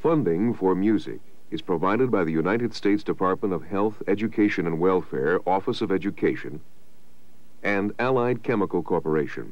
Funding for music is provided by the United States Department of Health, Education and Welfare, Office of Education, and Allied Chemical Corporation.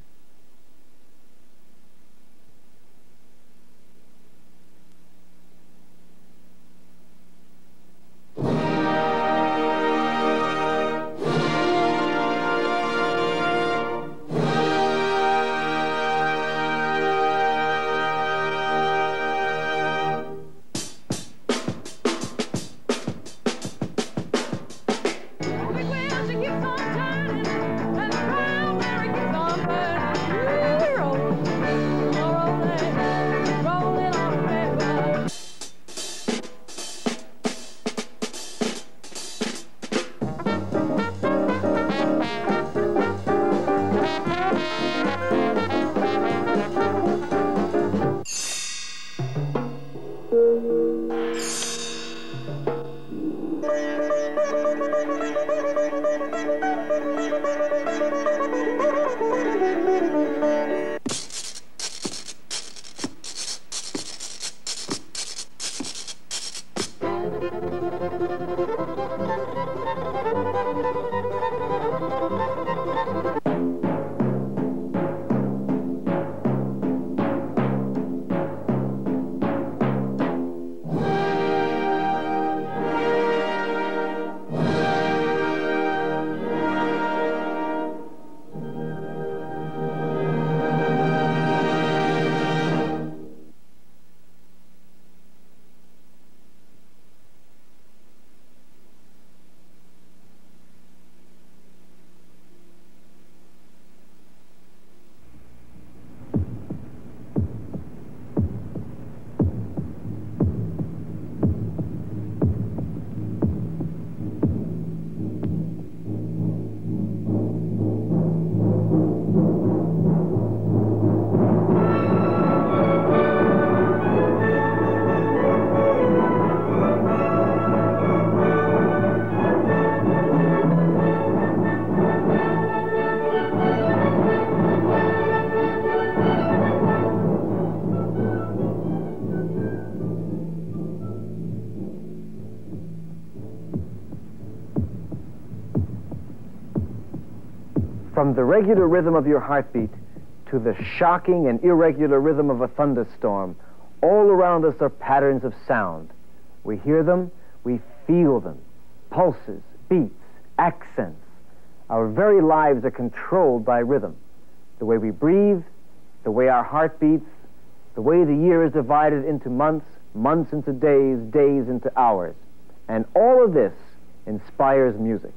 From the regular rhythm of your heartbeat to the shocking and irregular rhythm of a thunderstorm, all around us are patterns of sound. We hear them, we feel them. Pulses, beats, accents. Our very lives are controlled by rhythm. The way we breathe, the way our heart beats, the way the year is divided into months, months into days, days into hours. And all of this inspires music.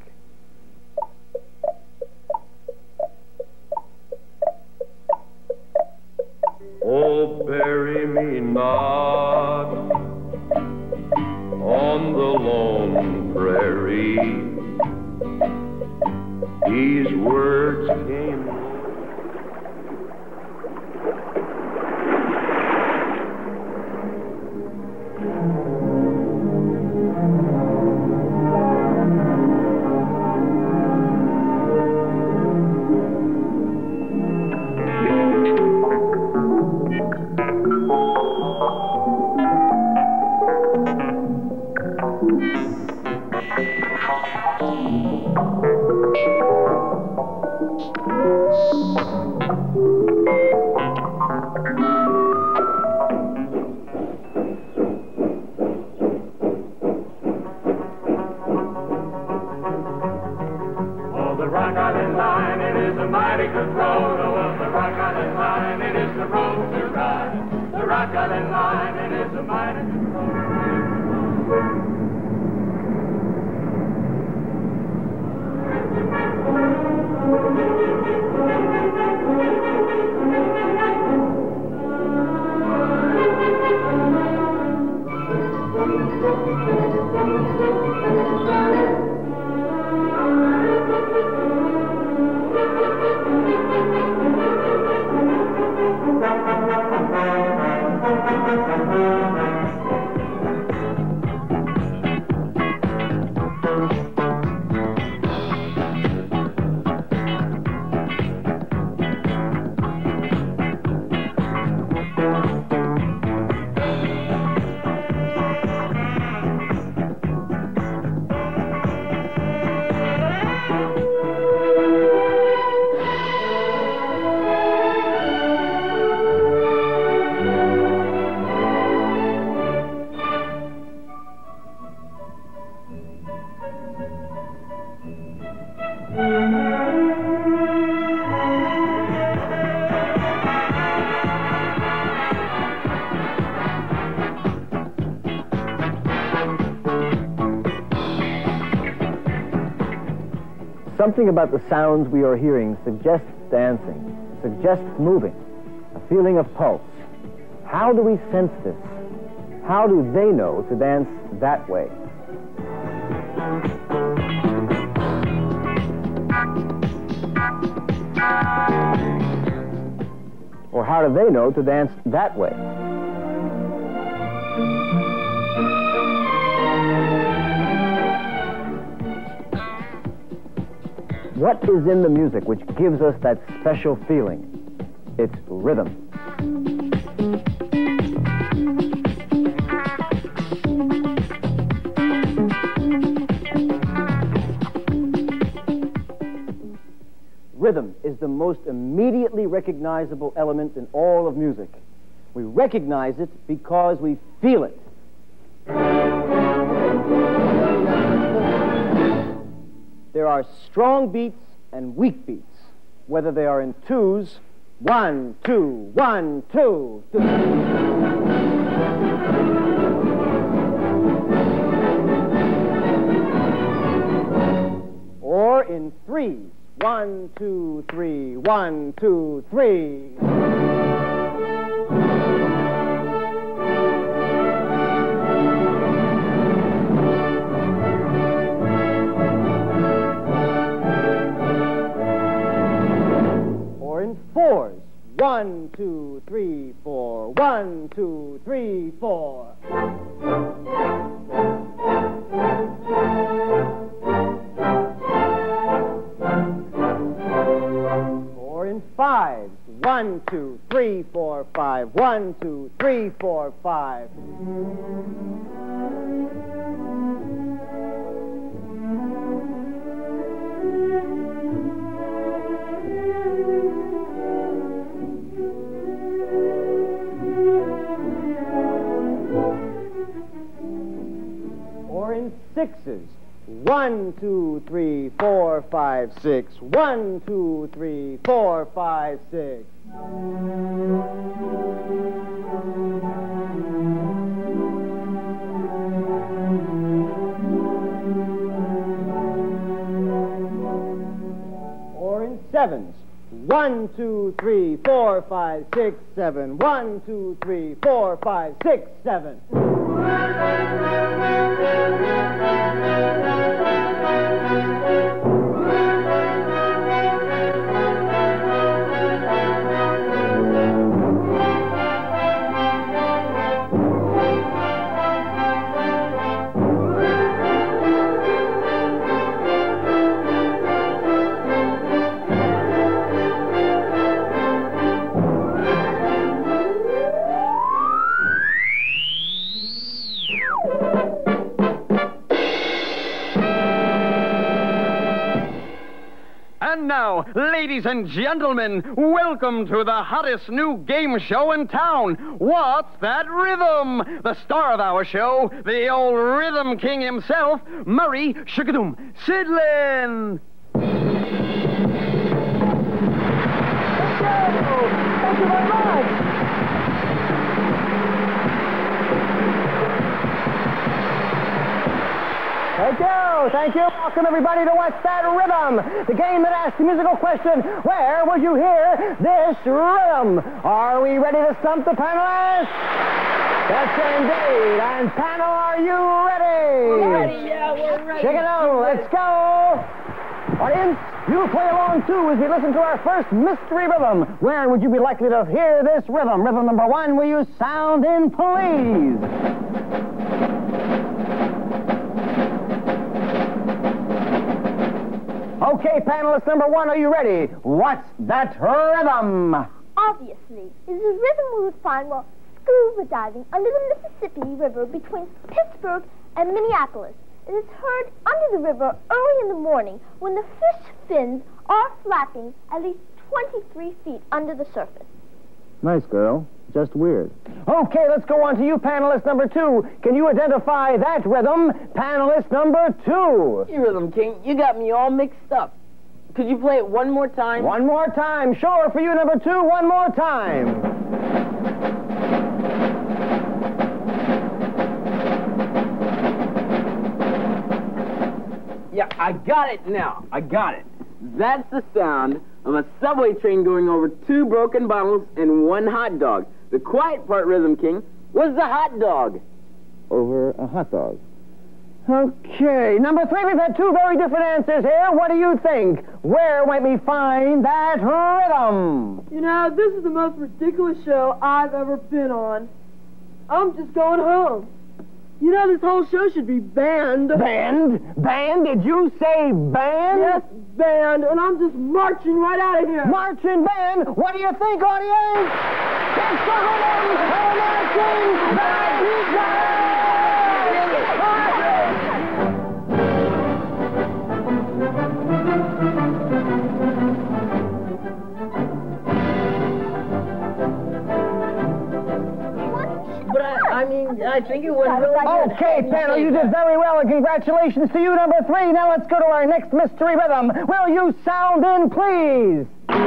Oh, bury me not on the lone prairie. These words came. Something about the sounds we are hearing suggests dancing, suggests moving, a feeling of pulse. How do we sense this? How do they know to dance that way? Or how do they know to dance that way? What is in the music which gives us that special feeling? It's rhythm. Rhythm is the most immediately recognizable element in all of music. We recognize it because we feel it. There are strong beats and weak beats, whether they are in twos, 1, 2, 1, 2, 2. Or in threes, 1, 2, 3, 1, 2, 3. Or in fours, 1, 2, 3, 4, 1, 2, 3, 4. Fives, 1, 2, 3, 4, 5, 1, 2, 3, 4, 5. Or in sixes. 1, 2, 3, 4, 5, 6. 1, 2, 3, 4, 5, 6. Or in sevens. 1, 2, 3, 4, 5, 6, 7. 1, 2, 3, 4, 5, 6, 7. And now, ladies and gentlemen, welcome to the hottest new game show in town. What's That Rhythm? The star of our show, the old rhythm king himself, Murray Sugadoom Sidlin. Thank you very much. Thank you. Welcome, everybody, to What's That Rhythm? The game that asks the musical question, where would you hear this rhythm? Are we ready to stump the panelists? Yes, indeed. And panel, are you ready? We're ready, yeah, we're ready. Check it out. Let's go. Audience, you play along, too, as we listen to our first mystery rhythm. Where would you be likely to hear this rhythm? Rhythm number 1, will you sound in, please? Okay, panelist number 1, are you ready? What's that rhythm? Obviously, it is a rhythm we would find while scuba diving under the Mississippi River between Pittsburgh and Minneapolis. It is heard under the river early in the morning when the fish fins are flapping at least 23 feet under the surface. Nice girl. Just weird. Okay, let's go on to you, panelist number 2. Can you identify that rhythm? Panelist number 2. Hey, Rhythm King, you got me all mixed up. Could you play it one more time? One more time. Sure, for you, number 2, one more time. Yeah, I got it now. I got it. That's the sound of a subway train going over 2 broken bottles and 1 hot dog. The quiet part, Rhythm King, was the hot dog. Over a hot dog. Okay, number 3, we've had 2 very different answers here. What do you think? Where might we find that rhythm? You know, this is the most ridiculous show I've ever been on. I'm just going home. You know, this whole show should be banned. Banned? Banned? Did you say banned? Yes, banned, and I'm just marching right out of here. Marching band? What do you think, audience? It's the rhythm of marching band! I think it was really good. Okay, panel, you did very well, and congratulations to you, number 3. Now let's go to our next mystery rhythm. Will you sound in, please?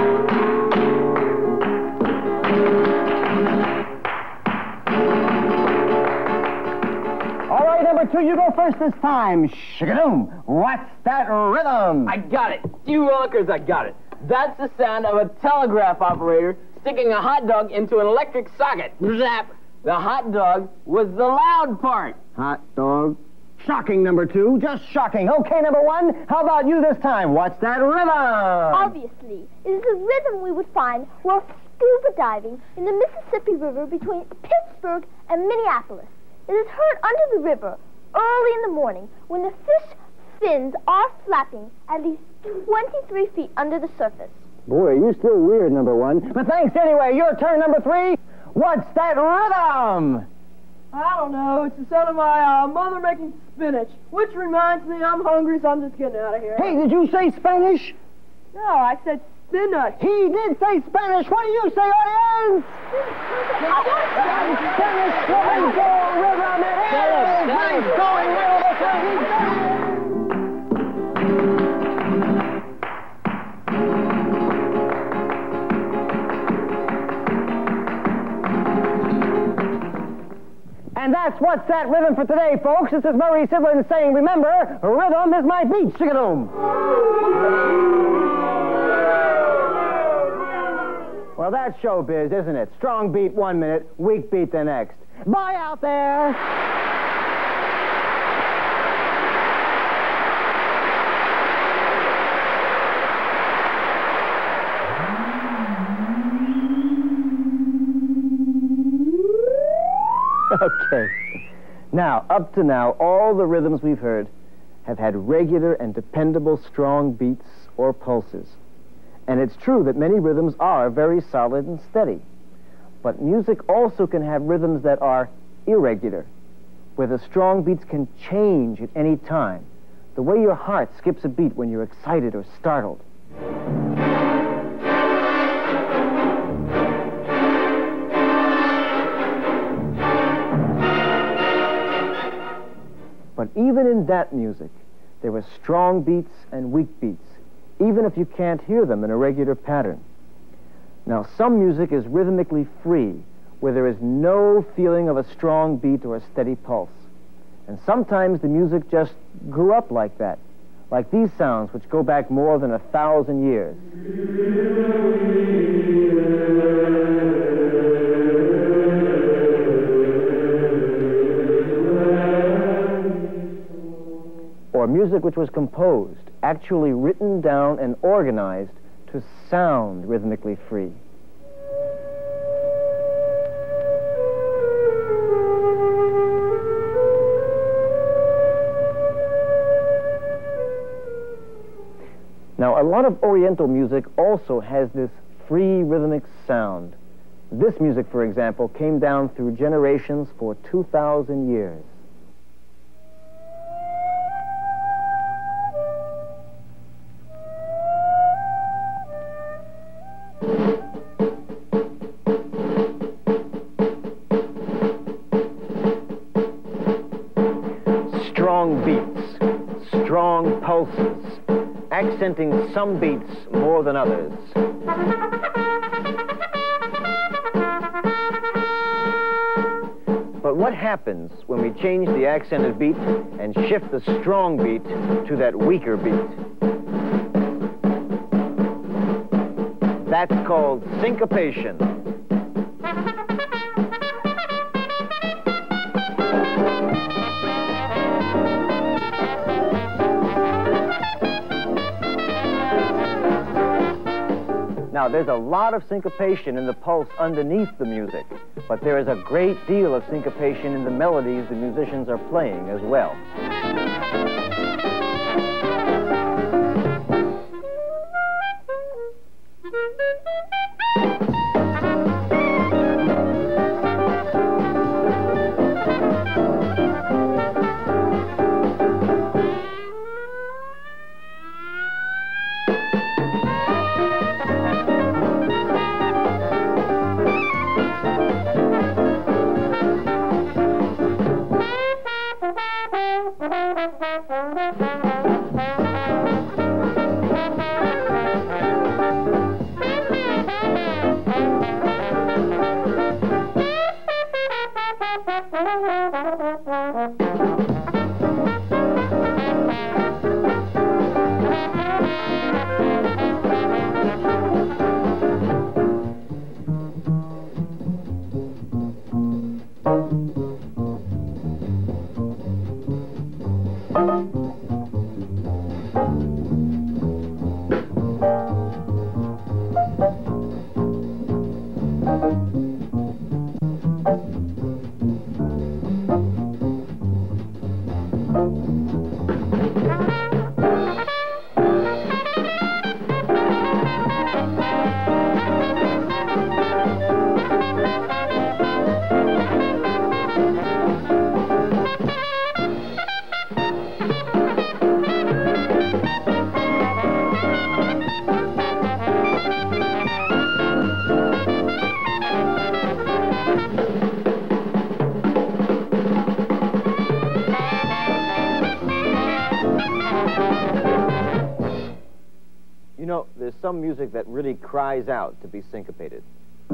All right, number 2, you go first this time. Shikadoom. What's that rhythm? I got it. You rockers, I got it. That's the sound of a telegraph operator sticking a hot dog into an electric socket. Zap. The hot dog was the loud part. Hot dog. Shocking, number 2. Just shocking. Okay, number 1, how about you this time? What's that rhythm? Obviously, it is a rhythm we would find while scuba diving in the Mississippi River between Pittsburgh and Minneapolis. It is heard under the river early in the morning when the fish fins are flapping at least 23 feet under the surface. Boy, you're still weird, number 1. But thanks anyway. Your turn, number 3. What's that rhythm? I don't know. It's the sound of my mother making spinach, which reminds me I'm hungry, so I'm just getting out of here. Hey, did you say Spanish? No, I said spinach. He did say Spanish. What do you say, audience? Spanish flamenco rhythm. It is nice going rhythm. And that's What's That Rhythm for today, folks. This is Murray Sidlin saying, remember, rhythm is my beat. Shikadoom. Well, that's showbiz, isn't it? Strong beat 1 minute, weak beat the next. Bye out there. Okay. Now, up to now, all the rhythms we've heard have had regular and dependable strong beats or pulses. And it's true that many rhythms are very solid and steady. But music also can have rhythms that are irregular, where the strong beats can change at any time. The way your heart skips a beat when you're excited or startled. But even in that music, there are strong beats and weak beats, even if you can't hear them in a regular pattern. Now, some music is rhythmically free, where there is no feeling of a strong beat or a steady pulse. And sometimes the music just grew up like that, like these sounds, which go back more than 1,000 years. Or music which was composed, actually written down and organized to sound rhythmically free. Now, a lot of Oriental music also has this free rhythmic sound. This music, for example, came down through generations for 2,000 years. Strong beats, strong pulses, accenting some beats more than others. But what happens when we change the accented beat and shift the strong beat to that weaker beat? That's called syncopation. Now, there's a lot of syncopation in the pulse underneath the music, but there is a great deal of syncopation in the melodies the musicians are playing as well. You know, there's some music that really cries out to be syncopated.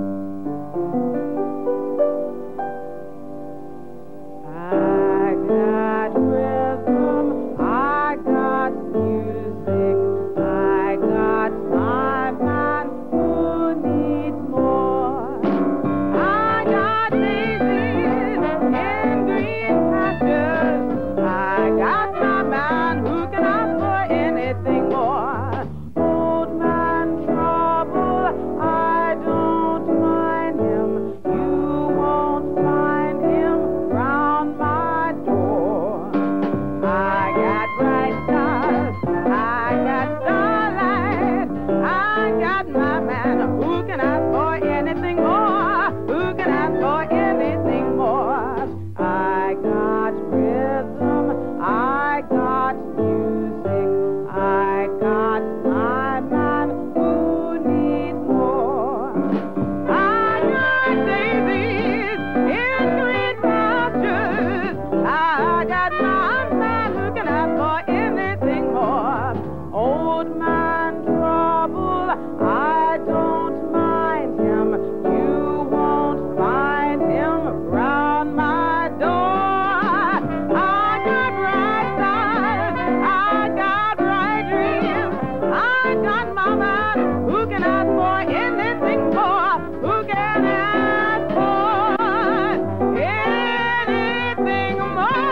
I got rhythm, I got music, I got my man who needs more. I got daisies in green pastures, I got my man who can ask for anything more. Old man trouble, I don't mind him, you won't find him round my door. I got bright stars, I got starlight, I got my man who can ask for anything more, who can ask for anything more. I got rhythm, I got music, I got my man who needs more. I got daisies in green pastures, I got my man who can ask for anything more. Old man trouble, I don't mind him, you won't find him round my door. I got bright stars, I got bright dreams, I got my man who can ask for anything more, who can ask for anything more.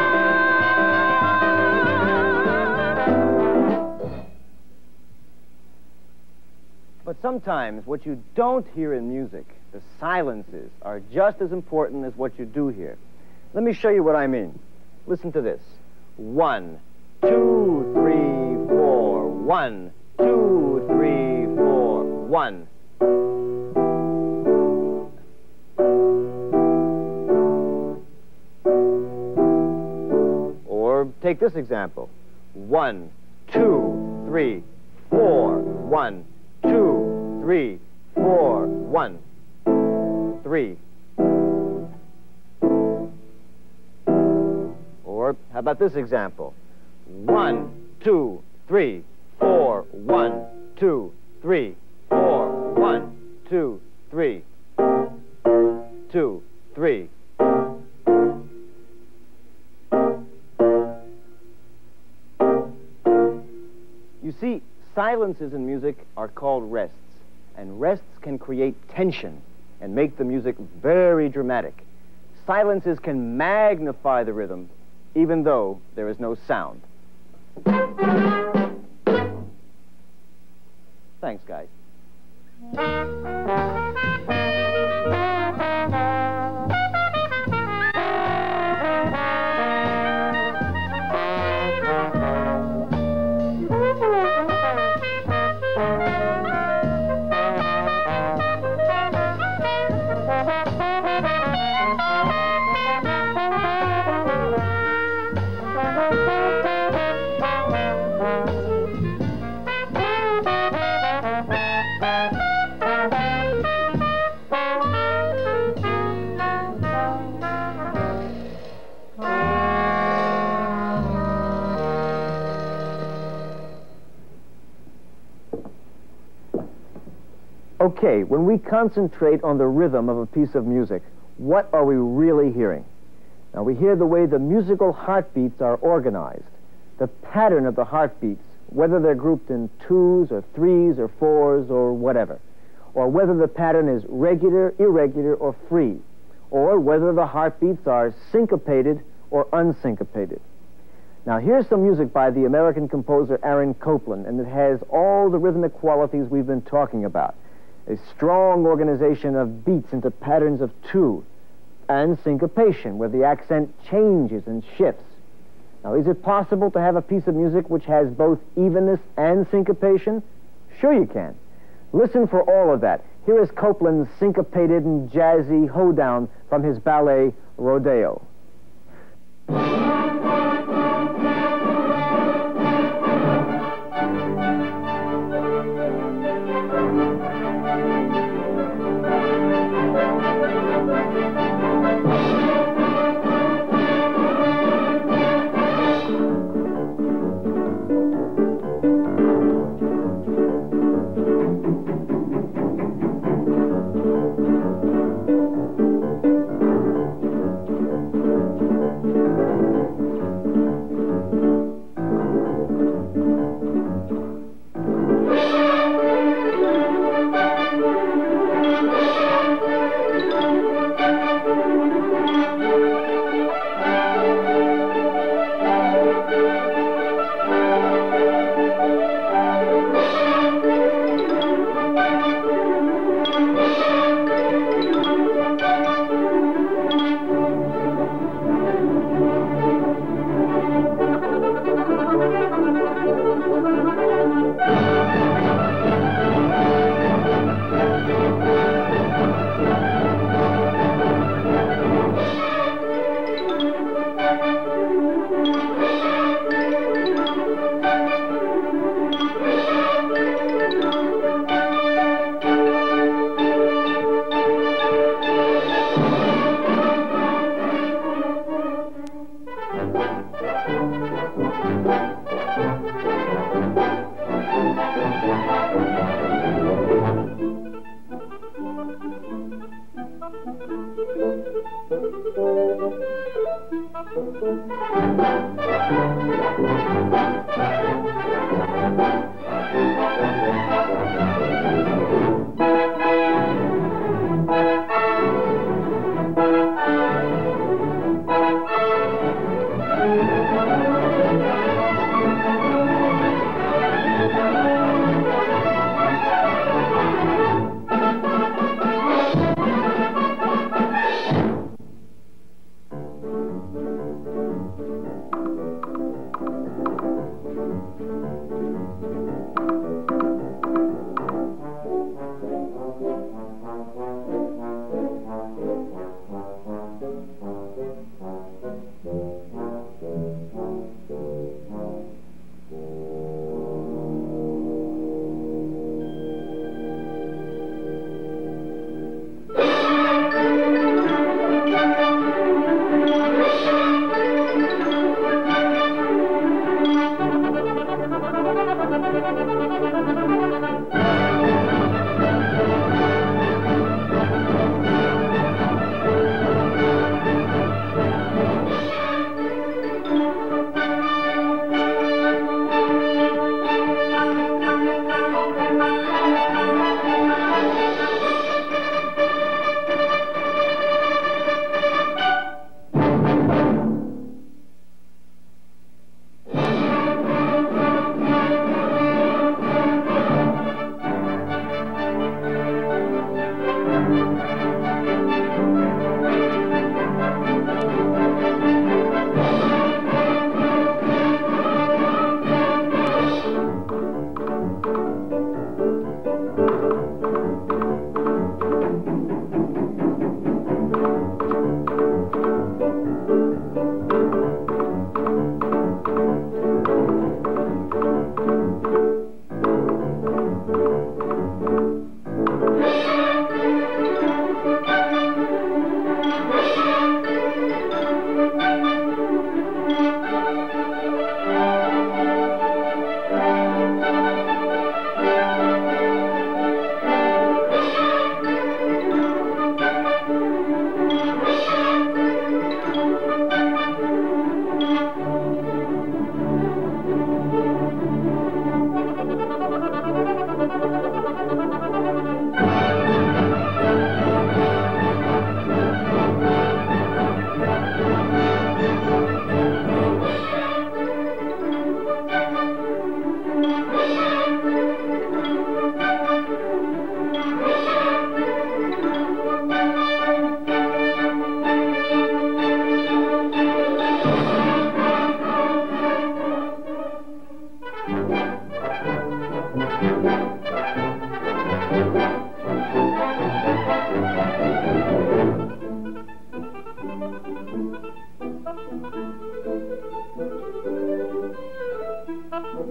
But sometimes what you don't hear in music, the silences, are just as important as what you do hear. Let me show you what I mean. Listen to this. 1, 2, 3, 4. 1, 2, 3, 4. 1. Or take this example. 1, 2, 3, 4. 1, 2, 3, 4. 1, 3. Or how about this example? 1, 2, 3, 4. 1, 2, 3, 4. 1, 2, 3. 2, 3. see, silences in music are called rests, and rests can create tension and make the music very dramatic. Silences can magnify the rhythm, even though there is no sound. Thanks, guys. Okay, when we concentrate on the rhythm of a piece of music, what are we really hearing? Now, we hear the way the musical heartbeats are organized, the pattern of the heartbeats, whether they're grouped in twos or threes or fours or whatever, or whether the pattern is regular, irregular, or free, or whether the heartbeats are syncopated or unsyncopated. Now, here's some music by the American composer Aaron Copland, and it has all the rhythmic qualities we've been talking about. A strong organization of beats into patterns of two, and syncopation, where the accent changes and shifts. Now, is it possible to have a piece of music which has both evenness and syncopation? Sure you can. Listen for all of that. Here is Copland's syncopated and jazzy hoedown from his ballet, Rodeo.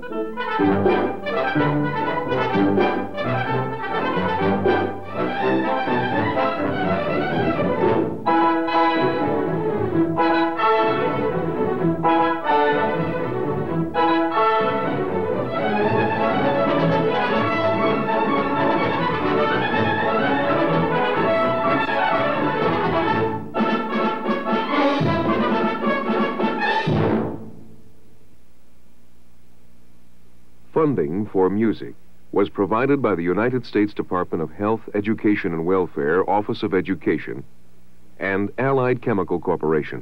Funding for music was provided by the United States Department of Health, Education, and Welfare, Office of Education, and Allied Chemical Corporation.